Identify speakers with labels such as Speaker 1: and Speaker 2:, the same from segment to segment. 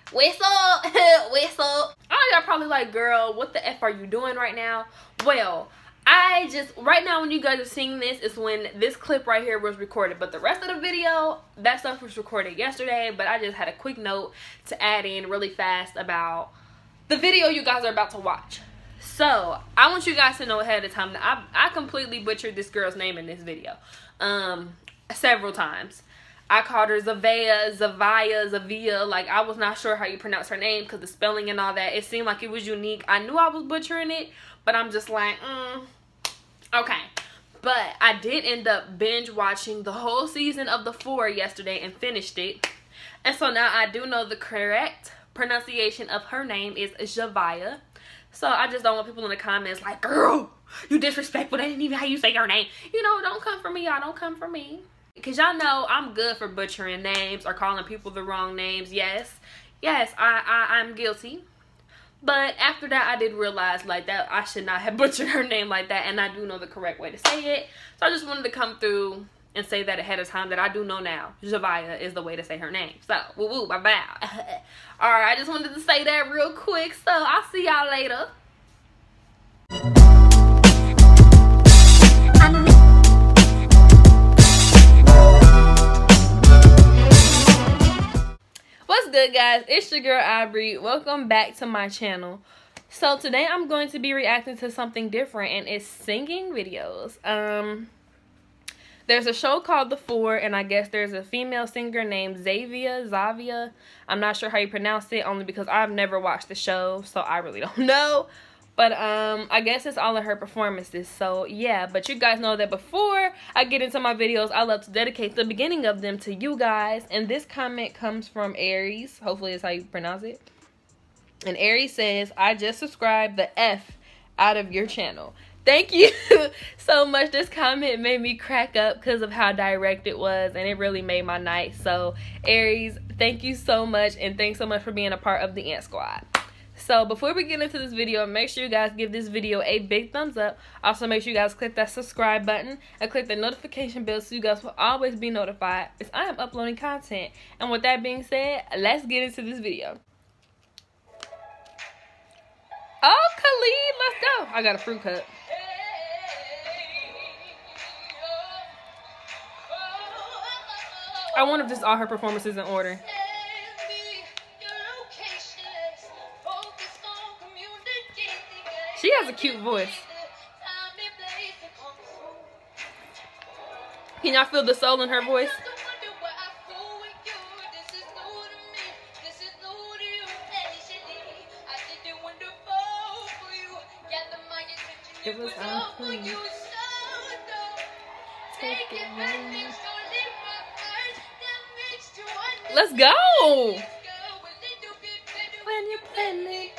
Speaker 1: What's up? What's up? I know y'all probably like, girl, what the F are you doing right now? Well, right now when you guys are seeing this is when this clip right here was recorded. But the rest of the video, that stuff was recorded yesterday. But I just had a quick note to add in really fast about the video you guys are about to watch. So, I want you guys to know ahead of time that I completely butchered this girl's name in this video. Several times. I called her Zavia, Zavia. Like, I was not sure how you pronounce her name because the spelling and all that. It seemed like it was unique. I knew I was butchering it, but I'm just like, okay. But I did end up binge watching the whole season of The 4 yesterday and finished it. And so now I do know the correct pronunciation of her name is Javia. So I just don't want people in the comments like, girl, you disrespectful. That ain't even how you say her name. You know, don't come for me, y'all. Don't come for me. Because y'all know I'm good for butchering names or calling people the wrong names. Yes, I'm guilty. But after that, I did realize like that I should not have butchered her name like that. And I do know the correct way to say it. So I just wanted to come through and say that ahead of time that I do know now. Javia is the way to say her name. So, woo woo, bye bye. Alright, I just wanted to say that real quick. So, I'll see y'all later. What's good, guys? It's your girl Aubrey. Welcome back to my channel. So today I'm going to be reacting to something different, and it's singing videos. There's a show called The 4, and I guess there's a female singer named Zavia. I'm not sure how you pronounce it, only because I've never watched the show, so I really don't know. But I guess it's all of her performances. So yeah, but you guys know that before I get into my videos, I love to dedicate the beginning of them to you guys. And this comment comes from Aries. Hopefully that's how you pronounce it. And Aries says, I just subscribed the F out of your channel. Thank you so much. This comment made me crack up because of how direct it was, and it really made my night. So Aries, thank you so much, and thanks so much for being a part of the Ant Squad. So before we get into this video, make sure you guys give this video a big thumbs up. Also make sure you guys click that subscribe button and click the notification bell so you guys will always be notified as I am uploading content. And with that being said, let's get into this video. Oh, Khalid, let's go. I got a fruit cup. I wonder if this is all her performances in order. She has a cute voice. Can y'all feel the soul in her voice? It was Let's go. When you play me.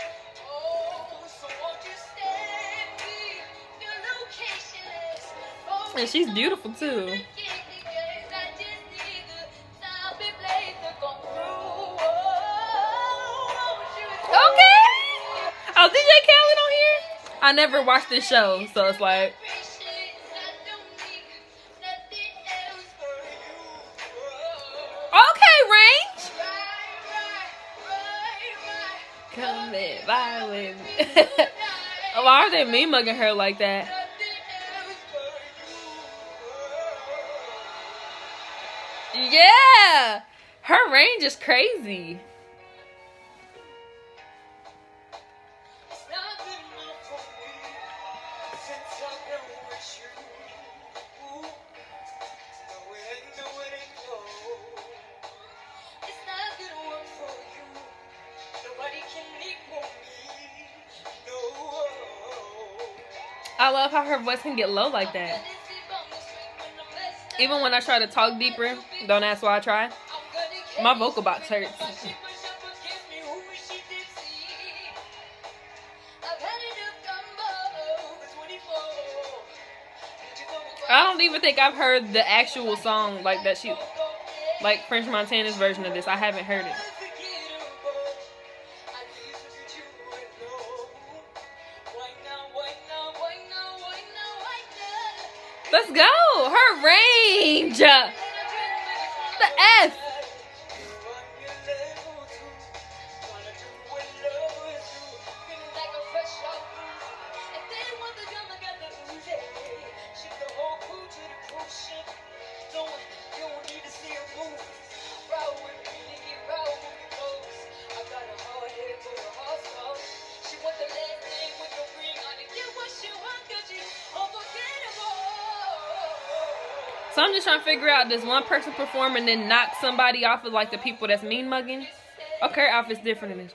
Speaker 1: And she's beautiful too. Okay. Oh, DJ Khaled on here? I never watched this show, so it's like. Okay, Range. Come in, bye with me. Why are they mean-mugging her like that? Yeah, her range is crazy. I love how her voice can get low like that. Even when I try to talk deeper, don't ask why I try, my vocal box hurts. I don't even think I've heard the actual song like that like French Montana's version of this. I haven't heard it. Let's go. Her range. The F. So I'm just trying to figure out, does one person perform and then knock somebody off of like the people that's mean mugging? Okay, her outfit's different than this.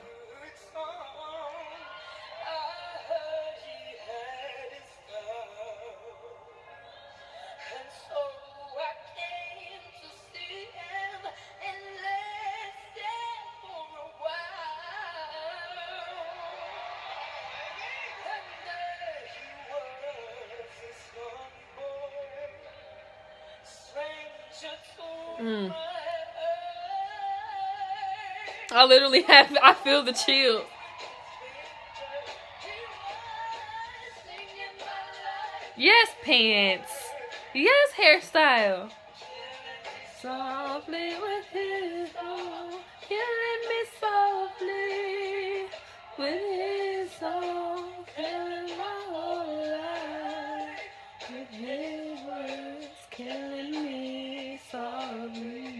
Speaker 1: I literally I feel the chill. Yes, pants. Yes, hairstyle. Softly with his song, killing me softly with his song, killing my whole life with his words, killing me softly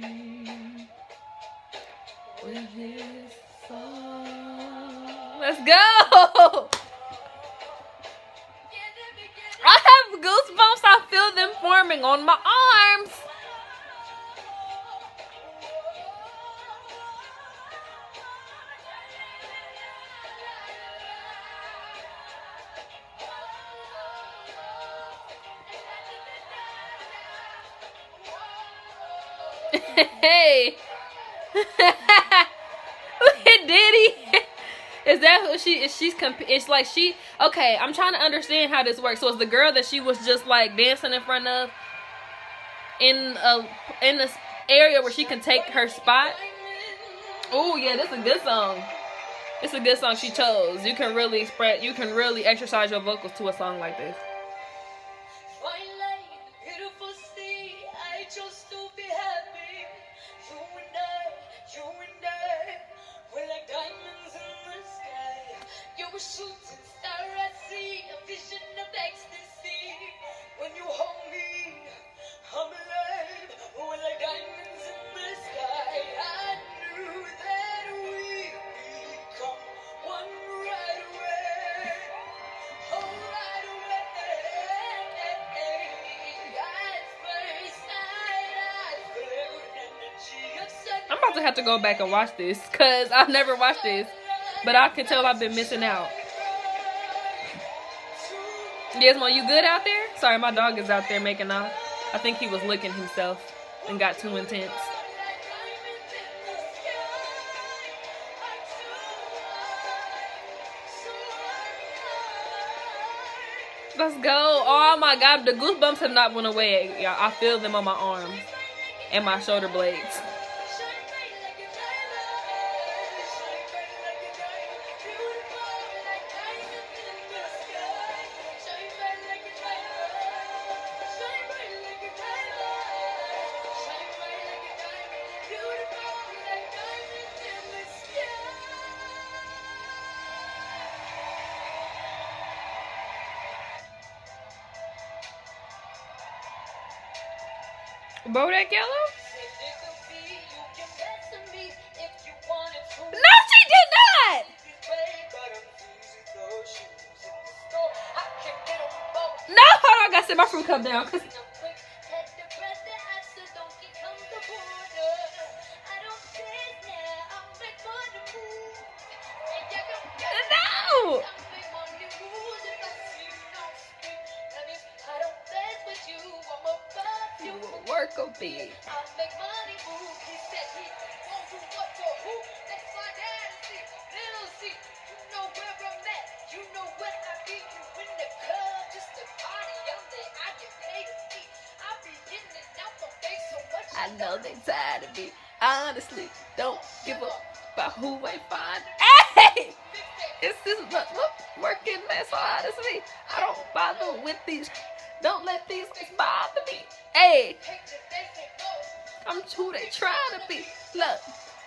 Speaker 1: with his song. Let's go! I have goosebumps. I feel them forming on my arms. Hey. Look at Diddy. Is that who she is? It's like she, okay, I'm trying to understand how this works. So it's the girl that she was just like dancing in front of in this area where she can take her spot. Oh yeah, this is a good song. It's a good song she chose. You can really exercise your vocals to a song like this. I'm about to have to go back and watch this because I've never watched this, but I can tell I've been missing out. Gizmo, you good out there? Sorry, my dog is out there making off. I think he was licking himself and got too intense. Let's go. Oh my God, the goosebumps have not went away, y'all. I feel them on my arms and my shoulder blades. Bodak Yellow? No, she did not! No, hold on, I gotta sit my fruit cup down. No! Work a bit. I know they tired of me. I honestly don't give up about who ain't fine. Hey! It's this look working man so honestly. I don't bother with these. Don't let these things bother me. Hey! I'm who they trying to be. Look.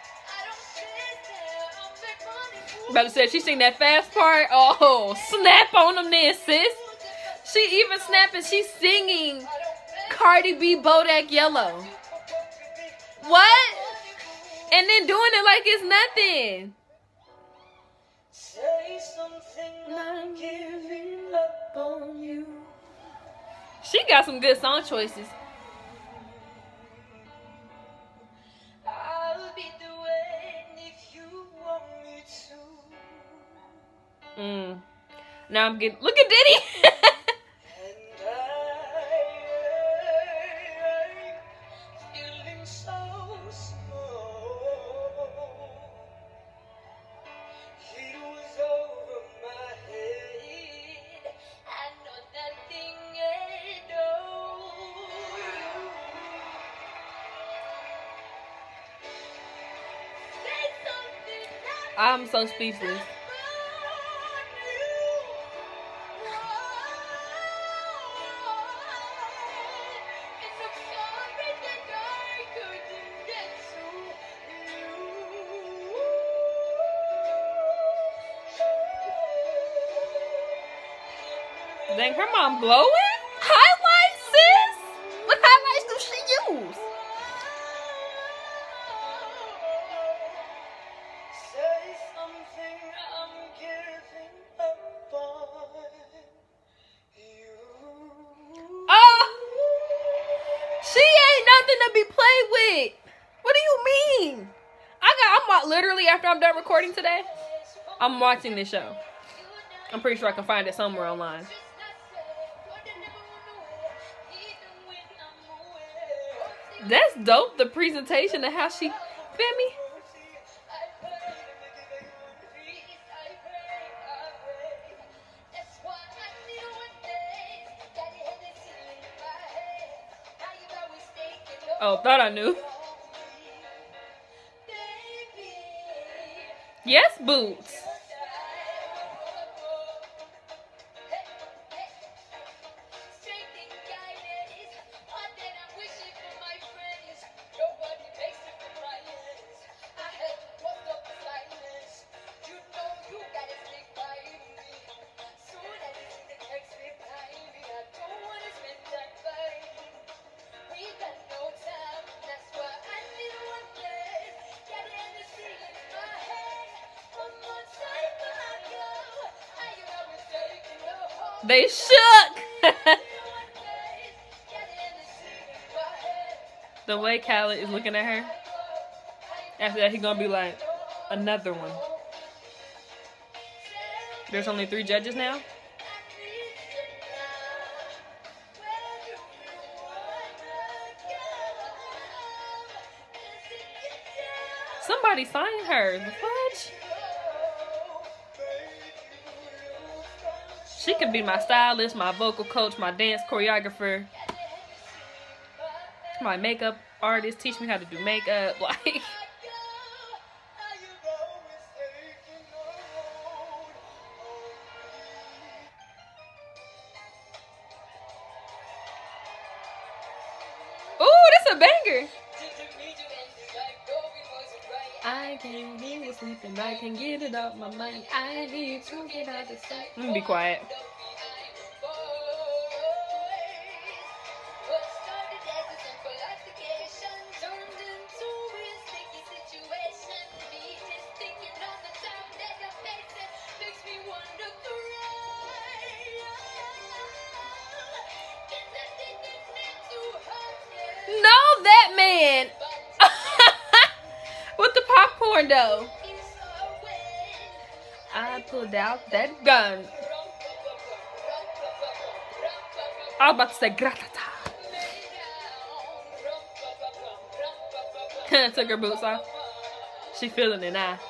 Speaker 1: Better said she sing that fast part. Oh, snap on them then, sis. She even snapping. She's singing Cardi B Bodak Yellow. What? And then doing it like it's nothing. Say something, I'm giving up on you. She got some good song choices. Now I'm getting. Look at Diddy. I'm so speechless. Dang, her mom glowing? Highlights, sis? What highlights do she use? She ain't nothing to be played with. What do you mean? I'm literally, after I'm done recording today, I'm watching this show. I'm pretty sure I can find it somewhere online. That's dope, the presentation and how she, feel me? Oh, thought I knew. Yes, Boots. They shook. The way Khaled is looking at her. After that, he's gonna be like, another one. There's only 3 judges now. Somebody signed her. The fudge. She could be my stylist, my vocal coach, my dance choreographer, my makeup artist, teach me how to do makeup, like. Ooh, that's a banger. I can't hear you sleeping, I can get it off my mind. I need to get out of sight. Let me be quiet. No, that man. With the popcorn though. I pulled out that gun. I was about to say gratata. Took her boots off. She feeling it now.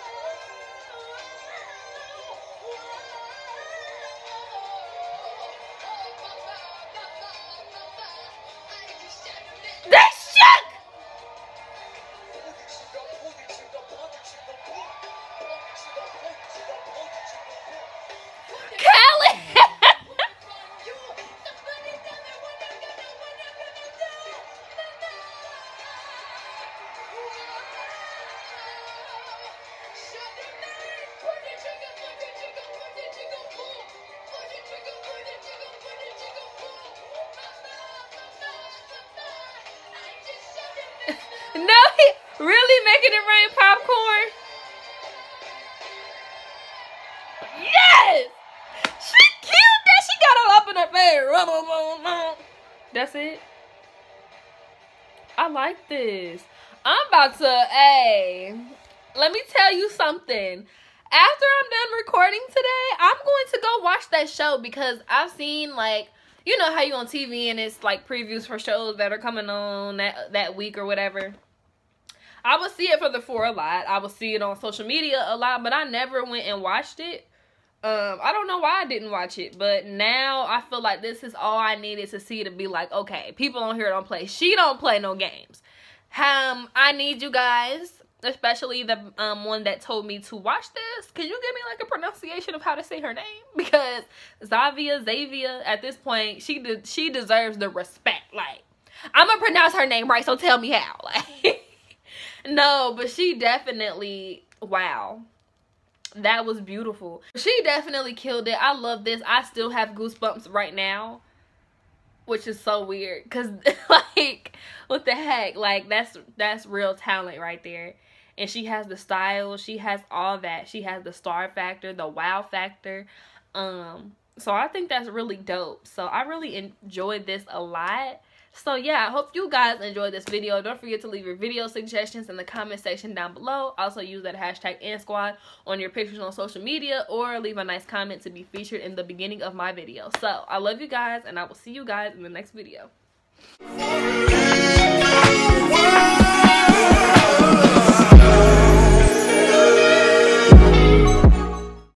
Speaker 1: No, he really making it rain popcorn. Yes! She killed that. She got all up in her face. That's it. I like this. I'm about to, hey, let me tell you something. after I'm done recording today, I'm going to go watch that show because I've seen, like, you know how you on TV and it's like previews for shows that are coming on that week or whatever. I would see it for the 4 a lot. I would see it on social media a lot, but I never went and watched it. I don't know why I didn't watch it, but now I feel like this is all I needed to see to be like, okay, people on here don't play. She don't play no games. I need you guys, especially the one that told me to watch this. Can you give me like a pronunciation of how to say her name? Because Xavier, at this point, she deserves the respect. Like, I'm gonna pronounce her name right, so tell me how. Like, no, but she definitely, wow. That was beautiful. She definitely killed it. I love this. I still have goosebumps right now, which is so weird because, like, what the heck? Like, that's real talent right there. And she has the style. She has all that. She has the star factor, the wow factor. So I think that's really dope. So I really enjoyed this a lot. So yeah, I hope you guys enjoyed this video. Don't forget to leave your video suggestions in the comment section down below. Also use that hashtag #AnnSquad on your pictures on social media, or leave a nice comment to be featured in the beginning of my video. So I love you guys, and I will see you guys in the next video.